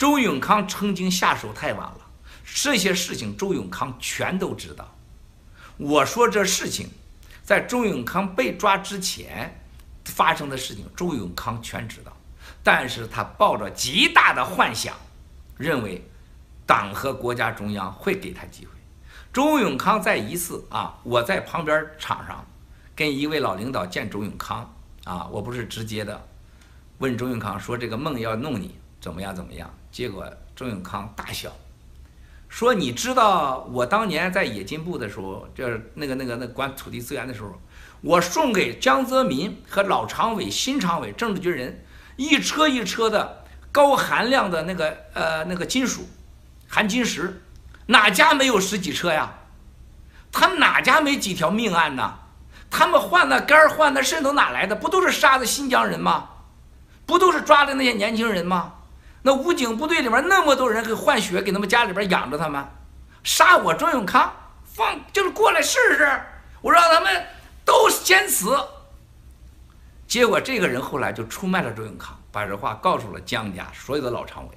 周永康曾经下手太晚了，这些事情周永康全都知道。我说这事情在周永康被抓之前发生的事情，周永康全知道，但是他抱着极大的幻想，认为党和国家中央会给他机会。周永康在一次我在旁边场上跟一位老领导见周永康我不是直接的问周永康说这个孟要弄你怎么样怎么样，结果周永康大笑，说你知道我当年在冶金部的时候，就是那管土地资源的时候，我送给江泽民和老常委、新常委、政治局人一车一车的高含量的那个金属含金石，哪家没有10几车呀？他们哪家没几条命案呢？他们换的肝换的肾都哪来的？不都是杀的新疆人吗？不都是抓的那些年轻人吗？那武警部队里面那么多人给换血，给他们家里边养着他们，杀我周永康，就是过来试试，我让他们都先死。结果这个人后来就出卖了周永康，把这话告诉了江家所有的老常委。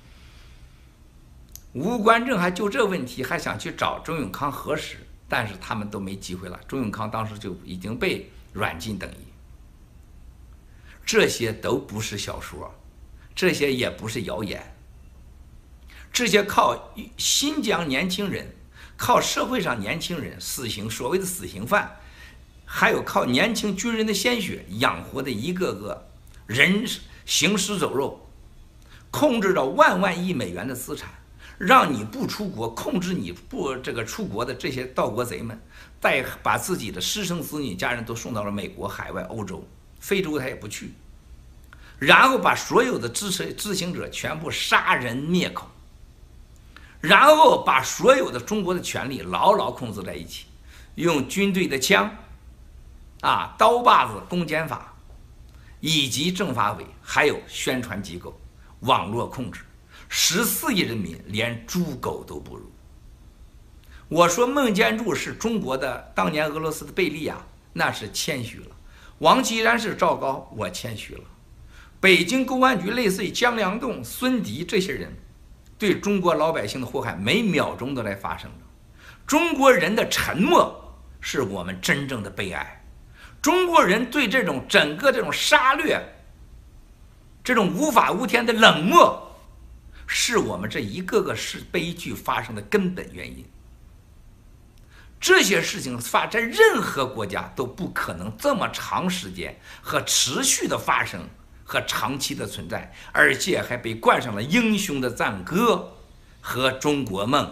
吴官正还就这问题还想去找周永康核实，但是他们都没机会了。周永康当时就已经被软禁等役。这些都不是小说，这些也不是谣言，这些靠新疆年轻人、靠社会上年轻人、所谓的死刑犯，还有靠年轻军人的鲜血养活的一个个人行尸走肉，控制着万万亿美元的资产，让你不出国，控制你不出国的这些盗国贼们，再把自己的私生子女家人都送到了美国、海外、欧洲、非洲，他也不去，然后把所有的知情者全部杀人灭口，然后把所有的中国的权力牢牢控制在一起，用军队的枪刀把子公检法以及政法委还有宣传机构网络控制14亿人民连猪狗都不如。我说孟建柱是中国的当年俄罗斯的贝利亚，那是谦虚了；王岐山是赵高，我谦虚了。北京公安局类似于江良栋、孙迪这些人对中国老百姓的祸害每秒钟都在发生着。中国人的沉默是我们真正的悲哀，中国人对整个这种杀掠、这种无法无天的冷漠，是我们这一个个是悲剧发生的根本原因。这些事情在任何国家都不可能这么长时间和持续的发生和长期的存在，而且还被冠上了英雄的赞歌和中国梦。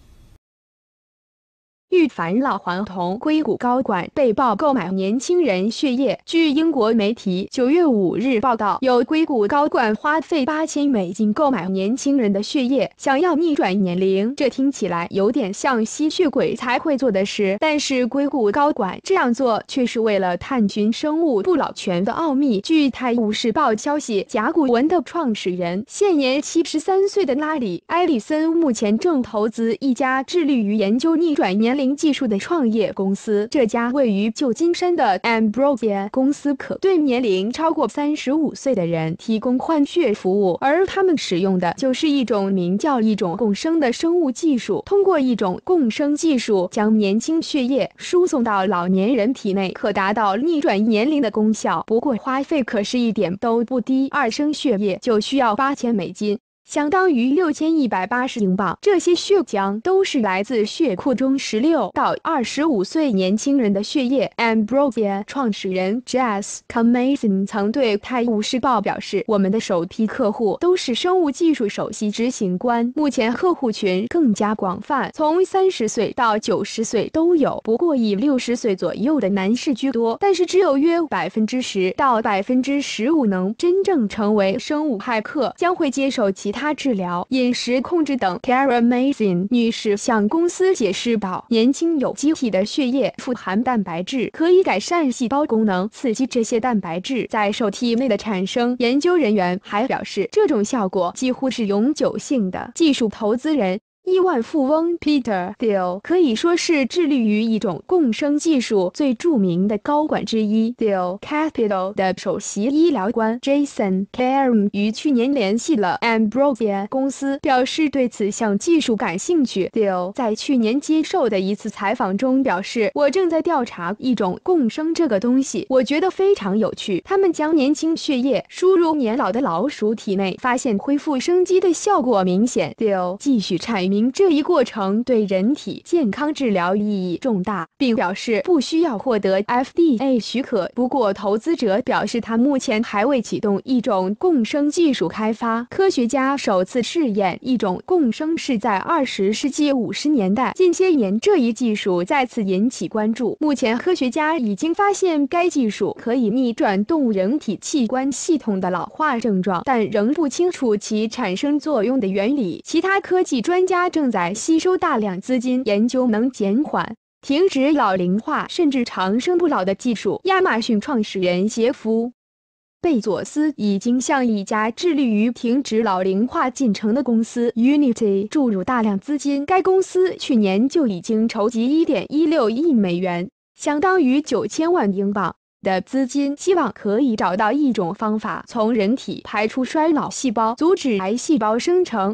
遇返老黄铜硅谷高管被曝购买年轻人血液。据英国媒体9月5日报道，有硅谷高管花费$8000购买年轻人的血液，想要逆转年龄。这听起来有点像吸血鬼才会做的事，但是硅谷高管这样做却是为了探寻生物不老泉的奥秘。据《泰晤士报》消息，甲骨文的创始人现年73岁的拉里·埃里森目前正投资一家致力于研究逆转年龄技术的创业公司。这家位于旧金山的 Ambrosia 公司可对年龄超过35岁的人提供换血服务，而他们使用的就是一种名叫共生的生物技术，通过一种共生技术将年轻血液输送到老年人体内，可达到逆转年龄的功效。不过花费可是一点都不低，2升血液就需要$8000。相当于6180英镑。这些血浆都是来自血库中16到25岁年轻人的血液。Ambrosia 创始人 Jessica Mason 曾对《泰晤士报》表示：“我们的首批客户都是生物技术首席执行官，目前客户群更加广泛，从30岁到90岁都有，不过以60岁左右的男士居多，但是只有约10%到15%能真正成为生物骇客，将会接受其他治疗、饮食控制等。” Kara Mason 女士向公司解释道：“年轻有机体的血液富含蛋白质，可以改善细胞功能，刺激这些蛋白质在受体内的产生。”研究人员还表示，这种效果几乎是永久性的。技术投资人亿万富翁 Peter Thiel 可以说是致力于一种共生技术最著名的高管之一。Thiel Capital 的首席医疗官 Jason Cairn 于去年联系了 Ambrosia 公司，表示对此项技术感兴趣。Thiel 在去年接受的一次采访中表示：“我正在调查一种共生这个东西，我觉得非常有趣。他们将年轻血液输入年老的老鼠体内，发现恢复生机的效果明显。” Thiel 继续阐明。这一过程对人体健康治疗意义重大，并表示不需要获得 FDA 许可。不过，投资者表示他目前还未启动一种共生技术开发。科学家首次试验一种共生是在20世纪50年代，近些年这一技术再次引起关注。目前，科学家已经发现该技术可以逆转动物人体器官系统的老化症状，但仍不清楚其产生作用的原理。其他科技专家正在吸收大量资金，研究能减缓、停止老龄化甚至长生不老的技术。亚马逊创始人杰夫·贝佐斯已经向一家致力于停止老龄化进程的公司 Unity 注入大量资金。该公司去年就已经筹集1.16亿美元，相当于9000万英镑的资金，希望可以找到一种方法从人体排出衰老细胞，阻止癌细胞生成。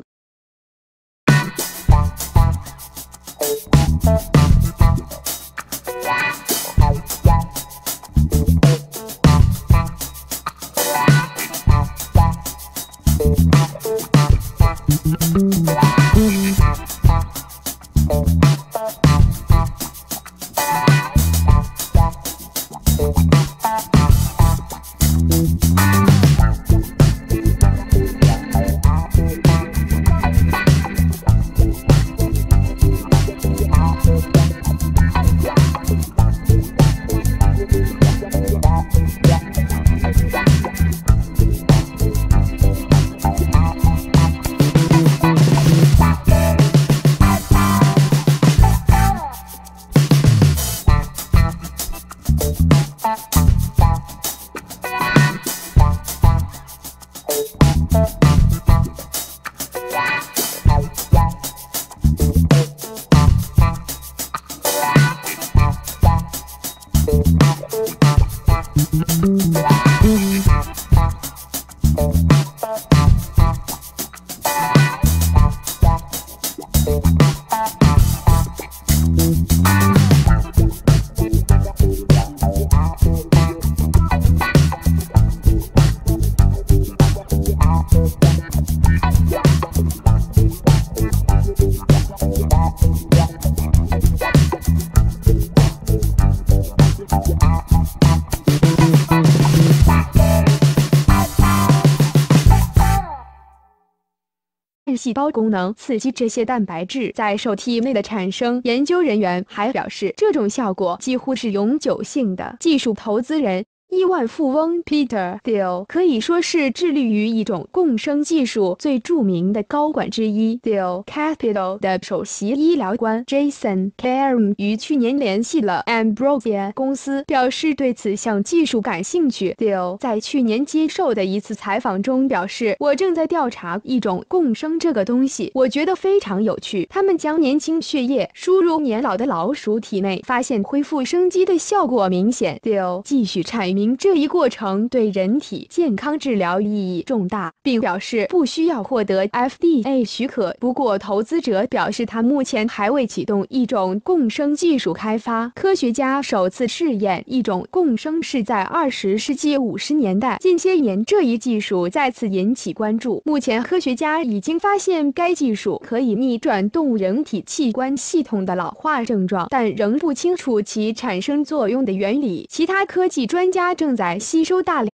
细胞功能刺激这些蛋白质在受体内的产生。研究人员还表示，这种效果几乎是永久性的。技术投资人亿万富翁 Peter Thiel 可以说是致力于一种共生技术最著名的高管之一。Thiel Capital 的首席医疗官 Jason Cairn 于去年联系了 Ambrosia 公司，表示对此项技术感兴趣。Thiel 在去年接受的一次采访中表示：“我正在调查一种共生这个东西，我觉得非常有趣。他们将年轻血液输入年老的老鼠体内，发现恢复生机的效果明显。” Thiel 继续阐明。这一过程对人体健康治疗意义重大，并表示不需要获得 FDA 许可。不过，投资者表示他目前还未启动一种共生技术开发。科学家首次试验一种共生是在20世纪50年代，近些年这一技术再次引起关注。目前，科学家已经发现该技术可以逆转动物人体器官系统的老化症状，但仍不清楚其产生作用的原理。其他科技专家正在吸收大量。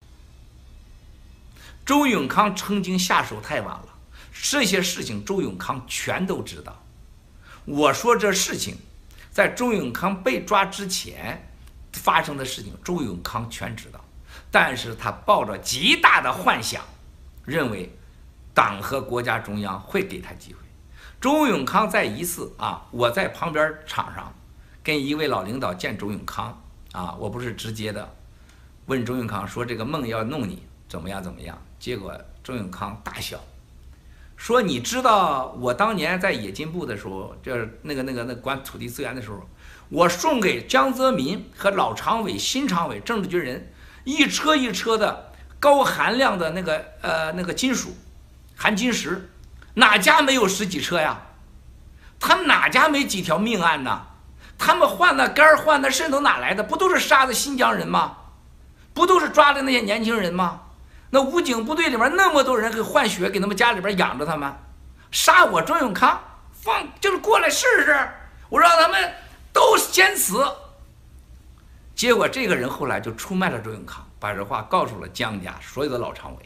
周永康曾经下手太晚了，这些事情周永康全都知道。我说这事情在周永康被抓之前发生的事情，周永康全知道，但是他抱着极大的幻想，认为党和国家中央会给他机会。周永康在一次我在旁边场上跟一位老领导见周永康我不是直接的问周永康说这个梦要弄你怎么样怎么样，结果周永康大笑， 说你知道我当年在冶金部的时候，就是那管土地资源的时候，我送给江泽民和老常委、新常委政治局人一车一车的高含量的那个金属含金石，哪家没有10几车呀？他们哪家没几条命案呢？他们换那肝换那肾都哪来的？不都是杀的新疆人吗？不都是抓的那些年轻人吗？那武警部队里面那么多人给换血，给他们家里边养着他们，杀我周永康，就是过来试试，我让他们都先死。结果这个人后来就出卖了周永康，把这话告诉了江家所有的老常委。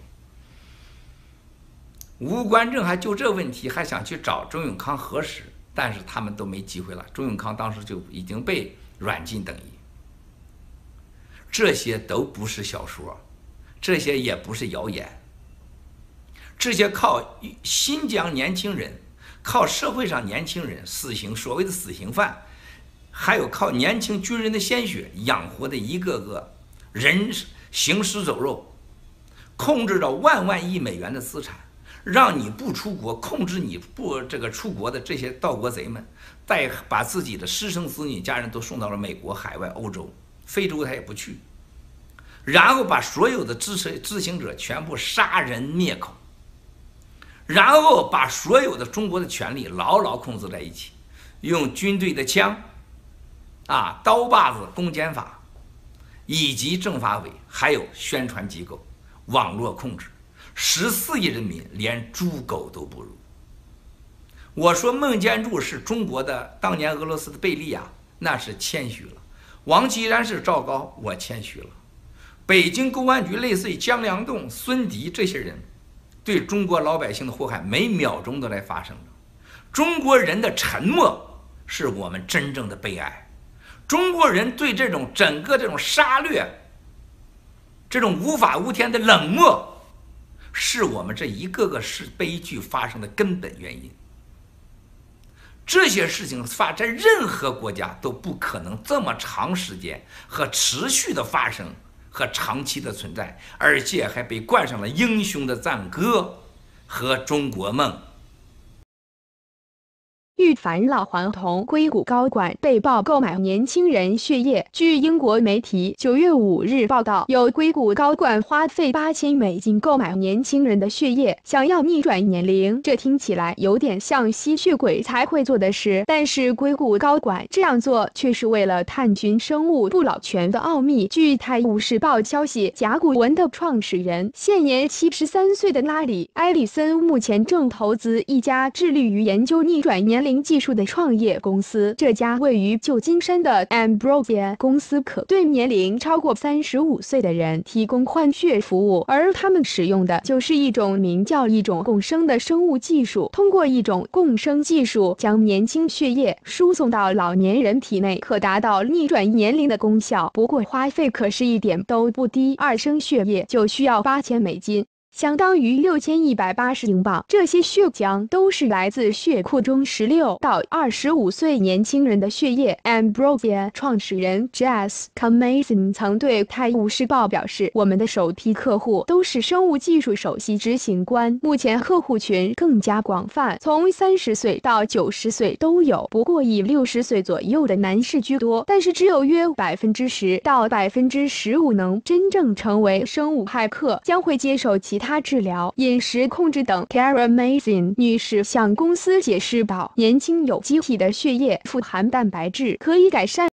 吴官正还就这问题还想去找周永康核实，但是他们都没机会了。周永康当时就已经被软禁等于。这些都不是小说，这些也不是谣言，这些靠新疆年轻人、靠社会上年轻人、所谓的死刑犯，还有靠年轻军人的鲜血养活的一个个人行尸走肉，控制着万万亿美元的资产，让你不出国，控制你不出国的这些盗国贼们，再把自己的私生子女家人都送到了美国、海外、欧洲、非洲，他也不去。然后把所有的知情者全部杀人灭口，然后把所有的中国的权力牢牢控制在一起，用军队的枪刀把子公检法以及政法委还有宣传机构网络控制14亿人民连猪狗都不如。我说孟建柱是中国的当年俄罗斯的贝利亚，那是谦虚了；王岐山是赵高，我谦虚了。北京公安局类似于江良栋、孙迪这些人，对中国老百姓的祸害每秒钟都在发生着。中国人的沉默是我们真正的悲哀。中国人对整个这种杀掠、这种无法无天的冷漠，是我们这一个个是悲剧发生的根本原因。这些事情在任何国家都不可能这么长时间和持续的发生和长期的存在，而且还被冠上了英雄的赞歌和中国梦。 遇返老顽童硅谷高管被曝购买年轻人血液。据英国媒体9月5日报道，有硅谷高管花费$8000购买年轻人的血液，想要逆转年龄。这听起来有点像吸血鬼才会做的事，但是硅谷高管这样做却是为了探寻生物不老泉的奥秘。据《泰晤士报》消息，甲骨文的创始人、现年73岁的拉里·埃里森目前正投资一家致力于研究逆转年龄技术的创业公司。这家位于旧金山的 Ambrosia 公司可对年龄超过35岁的人提供换血服务，而他们使用的就是一种名叫共生的生物技术，通过一种共生技术将年轻血液输送到老年人体内，可达到逆转年龄的功效。不过花费可是一点都不低，2升血液就需要$8000。相当于6180英镑。这些血浆都是来自血库中16到25岁年轻人的血液。Ambrosia 创始人 Jess Camazin 曾对《泰晤士报》表示：“我们的首批客户都是生物技术首席执行官，目前客户群更加广泛，从30岁到90岁都有，不过以60岁左右的男士居多。但是只有约10%到15%能真正成为生物骇客，将会接受其他治疗、饮食控制等。” Cara Mazin 女士向公司解释道：“年轻有机体的血液富含蛋白质，可以改善